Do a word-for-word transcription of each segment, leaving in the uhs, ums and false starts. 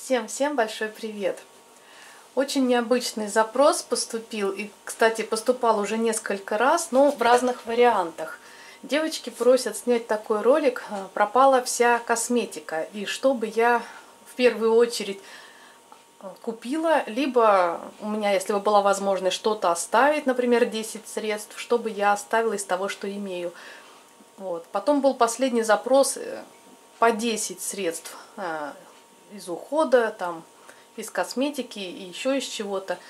Всем-всем большой привет! Очень необычный запрос поступил, и, кстати, поступал уже несколько раз, но в разных вариантах. Девочки просят снять такой ролик «Пропала вся косметика», и чтобы я в первую очередь купила, либо у меня, если бы была возможность что-то оставить, например, десять средств, чтобы я оставила из того, что имею. Вот. Потом был последний запрос по десять средств из ухода, там, из косметики и еще из чего-то.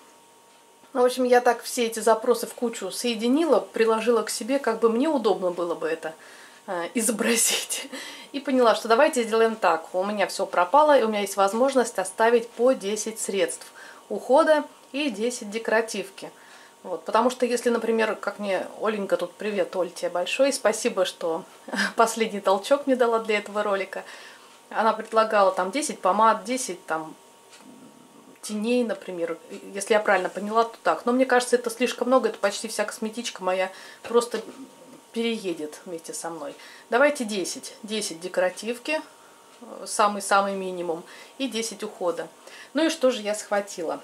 В общем, я так все эти запросы в кучу соединила, приложила к себе, как бы мне удобно было бы это э, изобразить. И поняла, что давайте сделаем так. У меня все пропало, и у меня есть возможность оставить по десять средств ухода и десять декоративки. Вот, потому что если, например, как мне Оленька тут, привет, Оль, тебе большой, спасибо, что последний толчок мне дала для этого ролика. Она предлагала там десять помад, десять там теней, например. Если я правильно поняла, то так. Но мне кажется, это слишком много, это почти вся косметичка моя просто переедет вместе со мной. Давайте десять. десять декоративки, самый-самый минимум, и десять ухода. Ну и что же я схватила?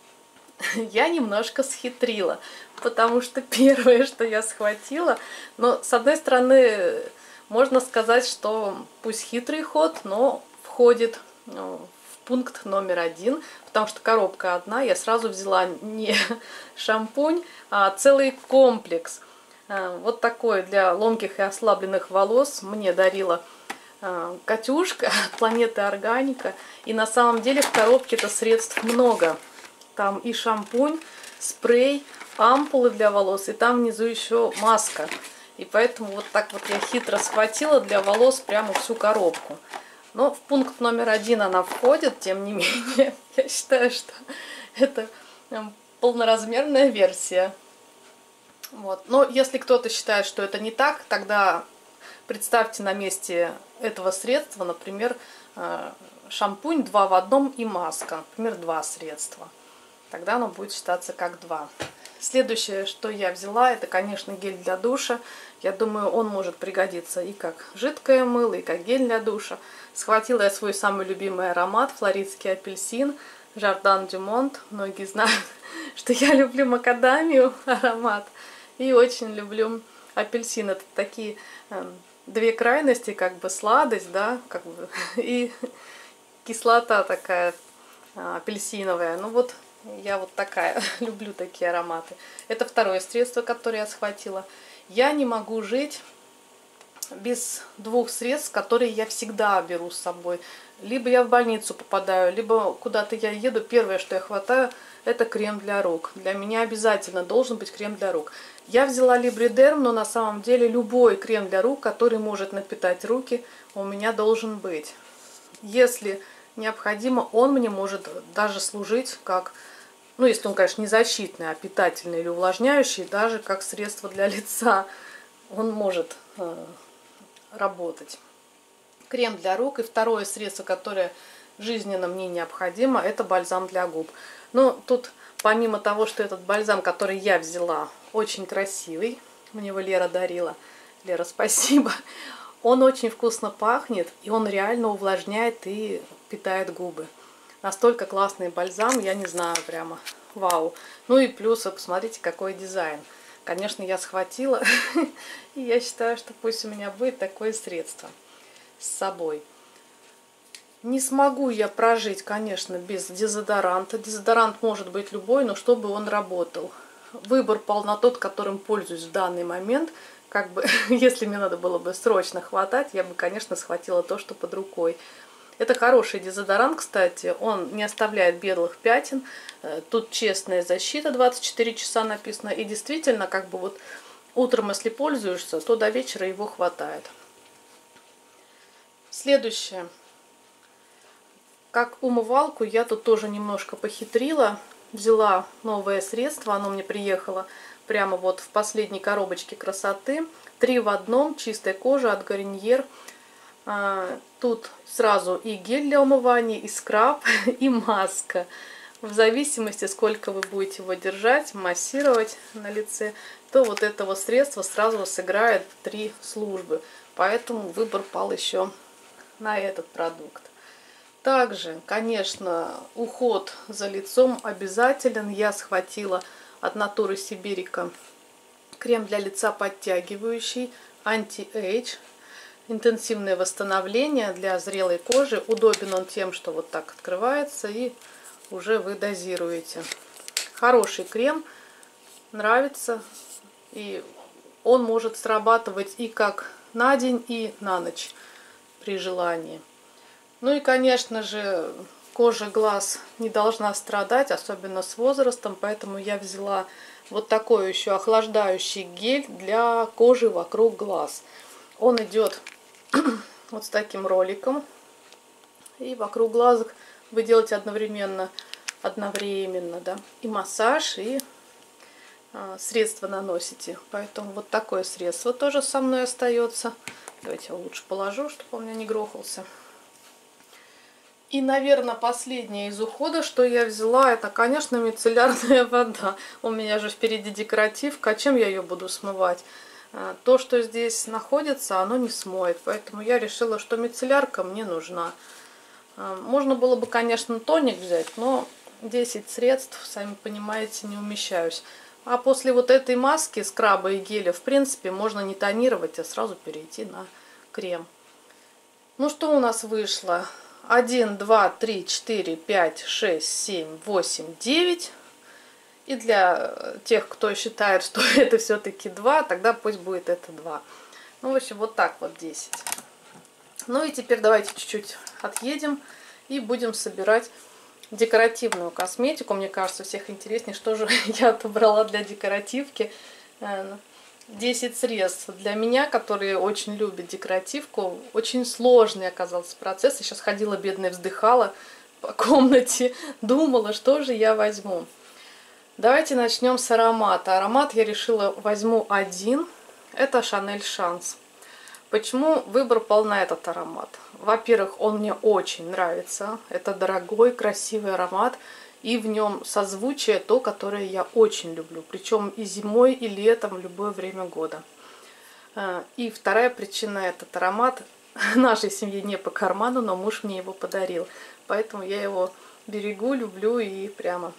Я немножко схитрила, потому что первое, что я схватила, но с одной стороны, можно сказать, что пусть хитрый ход, но входит в пункт номер один, потому что коробка одна, я сразу взяла не шампунь, а целый комплекс. Вот такой для ломких и ослабленных волос мне дарила Катюшка от Планеты Органика. И на самом деле в коробке-то средств много. Там и шампунь, спрей, ампулы для волос, и там внизу еще маска. И поэтому вот так вот я хитро схватила для волос прямо всю коробку. Но в пункт номер один она входит, тем не менее, я считаю, что это полноразмерная версия. Вот. Но если кто-то считает, что это не так, тогда представьте на месте этого средства, например, шампунь два в одном и маска, например, два средства. Тогда оно будет считаться как два. Следующее, что я взяла, это, конечно, гель для душа. Я думаю, он может пригодиться и как жидкое мыло, и как гель для душа. Схватила я свой самый любимый аромат, флоридский апельсин, Жордан Дюмонт. Многие знают, что я люблю макадамию аромат. И очень люблю апельсин. Это такие э, две крайности, как бы сладость, да, как бы, и кислота такая э, апельсиновая. Ну вот, я вот такая, люблю такие ароматы. Это второе средство, которое я схватила. Я не могу жить без двух средств, которые я всегда беру с собой. Либо я в больницу попадаю, либо куда-то я еду. Первое, что я хватаю, это крем для рук. Для меня обязательно должен быть крем для рук. Я взяла Либридерм, но на самом деле любой крем для рук, который может напитать руки, у меня должен быть. Если необходимо, он мне может даже служить как, ну если он, конечно, не защитный, а питательный или увлажняющий, даже как средство для лица он может э, работать. Крем для рук. И второе средство, которое жизненно мне необходимо, это бальзам для губ. Но тут, помимо того, что этот бальзам, который я взяла, очень красивый, мне его Лера дарила, Лера, спасибо, он очень вкусно пахнет, и он реально увлажняет и питает губы. Настолько классный бальзам, я не знаю, прямо вау. Ну и плюс, посмотрите, какой дизайн. Конечно, я схватила, и я считаю, что пусть у меня будет такое средство с собой. Не смогу я прожить, конечно, без дезодоранта. Дезодорант может быть любой, но чтобы он работал. Выбор пал на тот, которым пользуюсь в данный момент. Как бы, если мне надо было бы срочно хватать, я бы, конечно, схватила то, что под рукой. Это хороший дезодорант, кстати, он не оставляет белых пятен. Тут честная защита, двадцать четыре часа написано. И действительно, как бы вот утром, если пользуешься, то до вечера его хватает. Следующее. Как умывалку я тут тоже немножко похитрила. Взяла новое средство, оно мне приехало прямо вот в последней коробочке красоты. Три в одном, чистая кожа от Гарньер. Тут сразу и гель для умывания, и скраб, и маска. В зависимости, сколько вы будете его держать, массировать на лице, то вот этого средства сразу сыграет три службы. Поэтому выбор пал еще на этот продукт. Также, конечно, уход за лицом обязателен. Я схватила от Натуры Сибирика крем для лица подтягивающий Anti-Age. Интенсивное восстановление для зрелой кожи. Удобен он тем, что вот так открывается и уже вы дозируете. Хороший крем, нравится. И он может срабатывать и как на день, и на ночь при желании. Ну и, конечно же, кожа глаз не должна страдать, особенно с возрастом, поэтому я взяла вот такой еще охлаждающий гель для кожи вокруг глаз. Он идет вот с таким роликом, и вокруг глазок вы делаете одновременно, одновременно, да, и массаж, и а, средство наносите. Поэтому вот такое средство тоже со мной остается. Давайте я лучше положу, чтобы он у меня не грохался. И, наверное, последнее из ухода, что я взяла, это, конечно, мицеллярная вода. У меня же впереди декоративка, а чем я ее буду смывать? То, что здесь находится, оно не смоет. Поэтому я решила, что мицеллярка мне нужна. Можно было бы, конечно, тоник взять, но десять средств, сами понимаете, не умещаюсь. А после вот этой маски, скраба и геля, в принципе, можно не тонировать, а сразу перейти на крем. Ну, что у нас вышло? один, два, три, четыре, пять, шесть, семь, восемь, девять. И для тех, кто считает, что это все-таки два, тогда пусть будет это два. Ну, в общем, вот так вот десять. Ну и теперь давайте чуть-чуть отъедем и будем собирать декоративную косметику. Мне кажется, всех интереснее, что же я отобрала для декоративки. десять средств для меня, которые очень любят декоративку. Очень сложный оказался процесс. Я сейчас ходила, бедная, вздыхала по комнате, думала, что же я возьму. Давайте начнем с аромата. Аромат я решила возьму один. Это Chanel Chance. Почему выбор пал на этот аромат? Во-первых, он мне очень нравится. Это дорогой, красивый аромат. И в нем созвучие то, которое я очень люблю. Причем и зимой, и летом, в любое время года. И вторая причина, этот аромат нашей семье не по карману, но муж мне его подарил. Поэтому я его берегу, люблю и прямо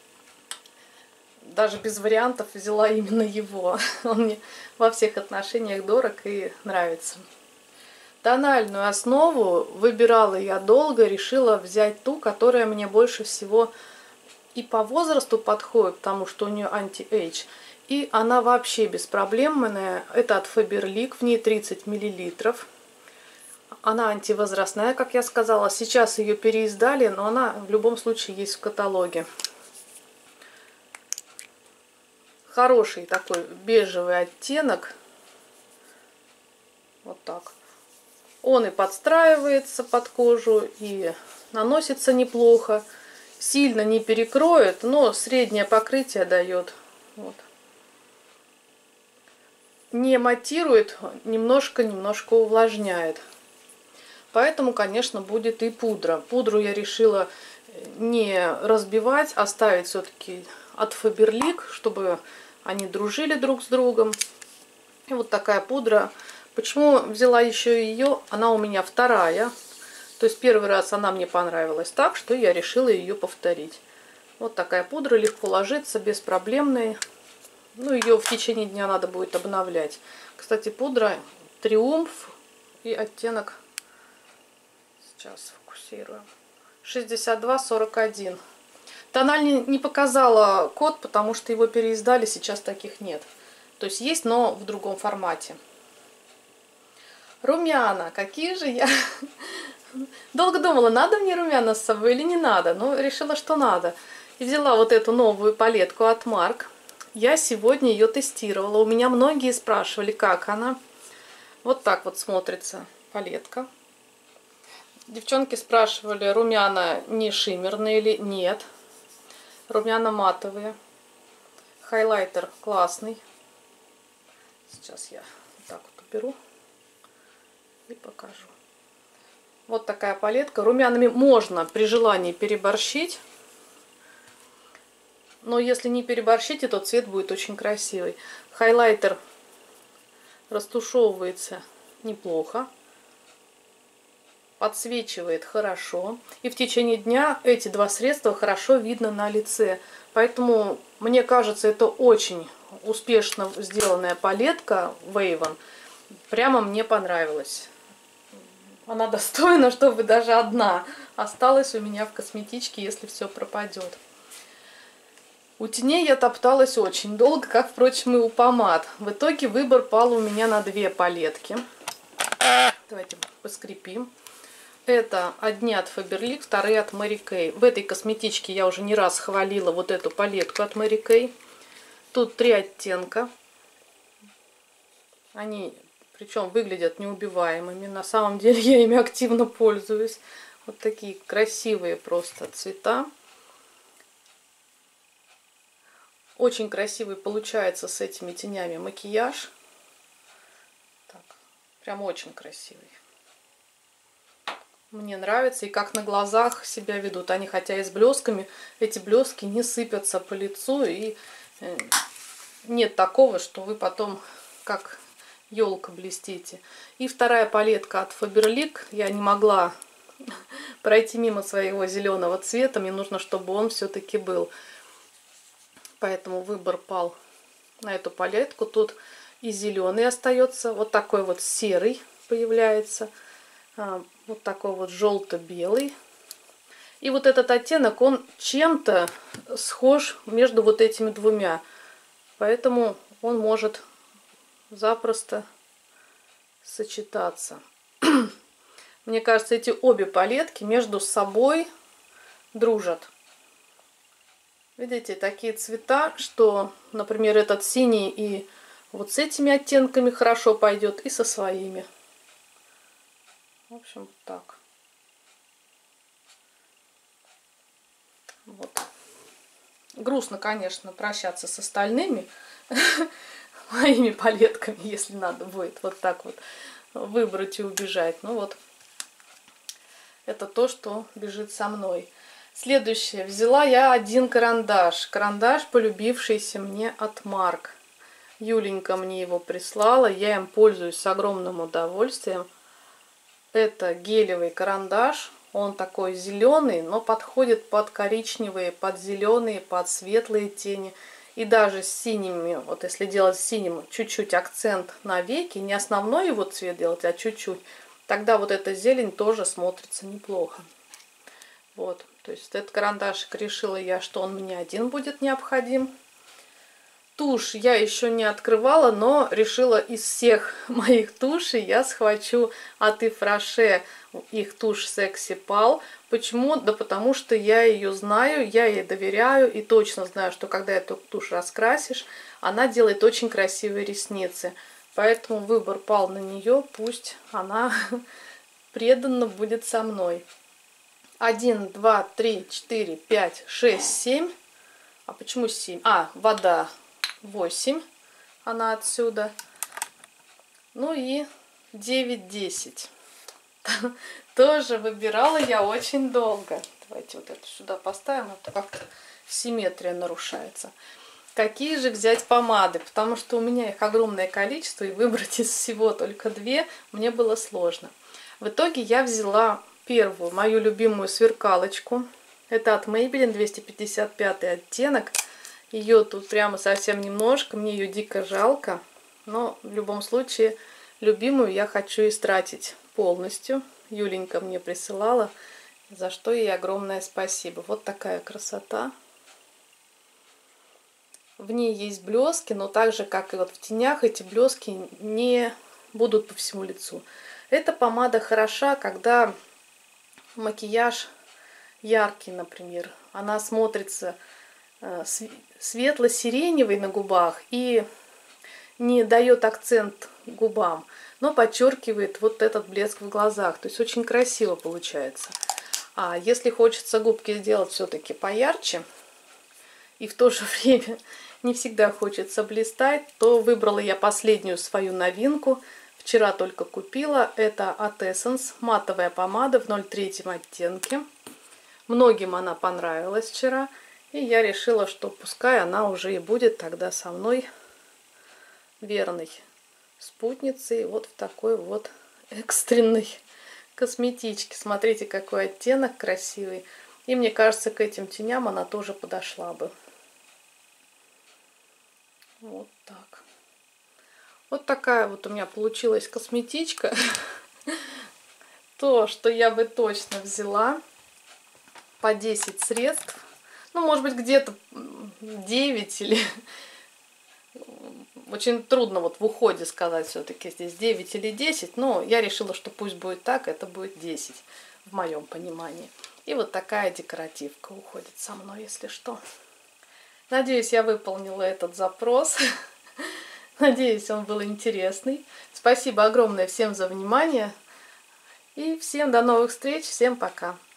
даже без вариантов взяла именно его. Он мне во всех отношениях дорог и нравится. Тональную основу выбирала я долго, решила взять ту, которая мне больше всего и по возрасту подходит, потому что у нее анти-эйдж, и она вообще беспроблемная. Это от Faberlic, в ней тридцать миллилитров. Она антивозрастная, как я сказала. Сейчас ее переиздали, но она в любом случае есть в каталоге. Хороший такой бежевый оттенок. Вот так. Он и подстраивается под кожу, и наносится неплохо. Сильно не перекроет, но среднее покрытие дает. Вот. Не матирует, немножко-немножко увлажняет. Поэтому, конечно, будет и пудра. Пудру я решила не разбивать, оставить все-таки от Faberlic, чтобы они дружили друг с другом. И вот такая пудра. Почему взяла еще ее? Она у меня вторая. То есть первый раз она мне понравилась так, что я решила ее повторить. Вот такая пудра, легко ложится, беспроблемная. Ну, ее в течение дня надо будет обновлять. Кстати, пудра Триумф и оттенок, сейчас фокусируем, шестьдесят два сорок один. Тональ не, не показала код, потому что его переиздали, сейчас таких нет. То есть есть, но в другом формате. Румяна. Какие же я... Долго думала, надо мне румяна с собой или не надо. Но решила, что надо. И взяла вот эту новую палетку от Марк. Я сегодня ее тестировала. У меня многие спрашивали, как она. Вот так вот смотрится палетка. Девчонки спрашивали, румяна не шиммерные или нет. Румяна матовые. Хайлайтер классный. Сейчас я вот так вот уберу и покажу. Вот такая палетка. Румянами можно при желании переборщить. Но если не переборщите, то цвет будет очень красивый. Хайлайтер растушевывается неплохо. подсвечивает хорошо. И в течение дня эти два средства хорошо видно на лице. Поэтому, мне кажется, это очень успешно сделанная палетка Вейвен. Прямо мне понравилась. Она достойна, чтобы даже одна осталась у меня в косметичке, если все пропадет. У теней я топталась очень долго, как, впрочем, и у помад. В итоге выбор пал у меня на две палетки. Давайте поскрепим. Это одни от Faberlic, вторые от Mary Kay. В этой косметичке я уже не раз хвалила вот эту палетку от Mary Kay. Тут три оттенка. Они, причем, выглядят неубиваемыми. На самом деле я ими активно пользуюсь. Вот такие красивые просто цвета. Очень красивый получается с этими тенями макияж. Так, прям очень красивый. Мне нравится, и как на глазах себя ведут. Они, хотя и с блесками, эти блески не сыпятся по лицу. И нет такого, что вы потом как елка блестите. И вторая палетка от Faberlic. Я не могла пройти мимо своего зеленого цвета. Мне нужно, чтобы он все-таки был. Поэтому выбор пал на эту палетку. Тут и зеленый остается. Вот такой вот серый появляется. Вот такой вот желто-белый. И вот этот оттенок, он чем-то схож между вот этими двумя. Поэтому он может запросто сочетаться. Мне кажется, эти обе палетки между собой дружат. Видите, такие цвета, что, например, этот синий и вот с этими оттенками хорошо пойдет, и со своими. В общем, так. Вот. Грустно, конечно, прощаться с остальными моими палетками, если надо будет вот так вот выбрать и убежать. Ну вот, это то, что бежит со мной. Следующее. Взяла я один карандаш. Карандаш, полюбившийся мне от Марк. Юленька мне его прислала. Я им пользуюсь с огромным удовольствием. Это гелевый карандаш. Он такой зеленый, но подходит под коричневые, под зеленые, под светлые тени. И даже с синими, вот если делать синим чуть-чуть акцент на веки, не основной его цвет делать, а чуть-чуть, тогда вот эта зелень тоже смотрится неплохо. Вот, то есть этот карандашик решила я, что он мне один будет необходим. Тушь я еще не открывала, но решила из всех моих тушей я схвачу от Yves Rocher их тушь Sexy Pal. Почему? Да потому что я ее знаю, я ей доверяю и точно знаю, что когда эту тушь раскрасишь, она делает очень красивые ресницы. Поэтому выбор пал на нее, пусть она преданно будет со мной. один, два, три, четыре, пять, шесть, семь. А почему семь? А, вода восемь. Она отсюда. Ну и девять, десять. Тоже выбирала я очень долго. Давайте вот это сюда поставим. А то как-то симметрия нарушается. Какие же взять помады? Потому что у меня их огромное количество. И выбрать из всего только две мне было сложно. В итоге я взяла первую, мою любимую сверкалочку. Это от Maybelline, двести пятьдесят пятый оттенок. Ее тут прямо совсем немножко. Мне ее дико жалко. Но в любом случае любимую я хочу истратить полностью. Юленька мне присылала, за что ей огромное спасибо. Вот такая красота. В ней есть блески, но так же, как и вот в тенях, эти блески не будут по всему лицу. Эта помада хороша, когда макияж яркий, например. Она смотрится светло-сиреневый на губах и не дает акцент губам, но подчеркивает вот этот блеск в глазах. То есть очень красиво получается. А если хочется губки сделать все-таки поярче, и в то же время не всегда хочется блистать, то выбрала я последнюю свою новинку. Вчера только купила. Это от Essence матовая помада в ноль три оттенке. Многим она понравилась вчера. И я решила, что пускай она уже и будет тогда со мной верной спутницей вот в такой вот экстренной косметички. Смотрите, какой оттенок красивый. И мне кажется, к этим теням она тоже подошла бы. Вот так. Вот такая вот у меня получилась косметичка. То, что я бы точно взяла. По десять средств. Ну, может быть, где-то девять или... Очень трудно вот в уходе сказать все-таки здесь девять или десять. Но я решила, что пусть будет так, это будет десять в моем понимании. И вот такая декоративка уходит со мной, если что. Надеюсь, я выполнила этот запрос. Надеюсь, он был интересный. Спасибо огромное всем за внимание. И всем до новых встреч. Всем пока.